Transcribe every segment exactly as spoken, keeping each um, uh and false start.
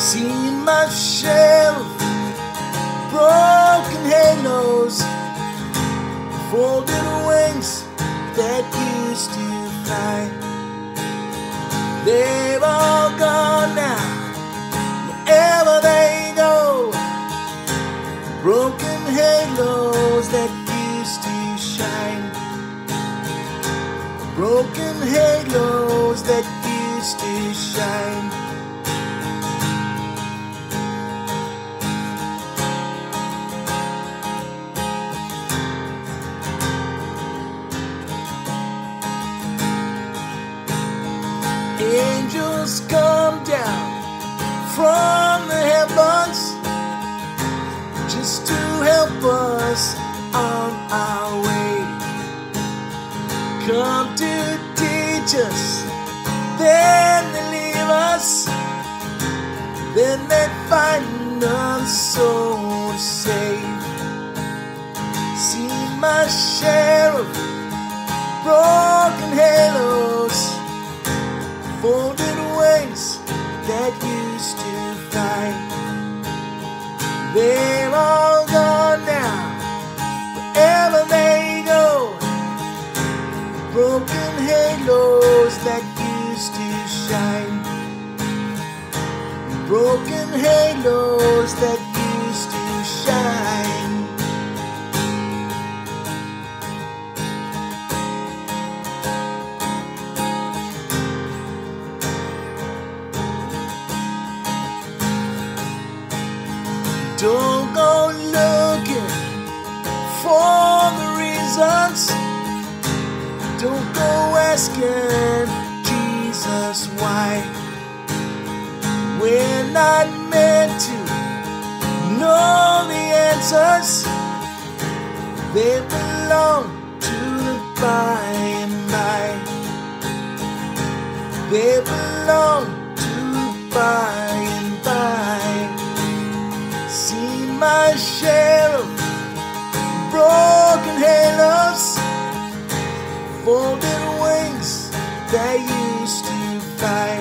Seen my share of broken halos, folded wings that used to fly. They've all gone now, wherever they go. Broken halos that used to shine. Broken halos that used to shine. Angels come down from the heavens just to help us on our way. Come to teach us, then they leave us, then they find us so to save. Seen my share of broken halos, folded wings that used to fly. They're all gone now, wherever they go. Broken halos that used to shine. Broken halos that used to shine. Don't go looking for the reasons. Don't go asking Jesus why. We're not meant to know the answers. They belong to the by and by. They belong to the by and by. Seen my share of broken halos, folded wings that used to fly.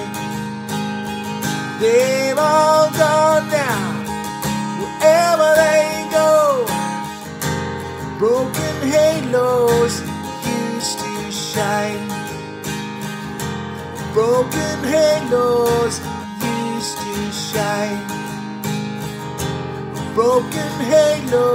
They've all gone now, wherever they go. Broken halos used to shine. Broken halos used to shine. Broken halo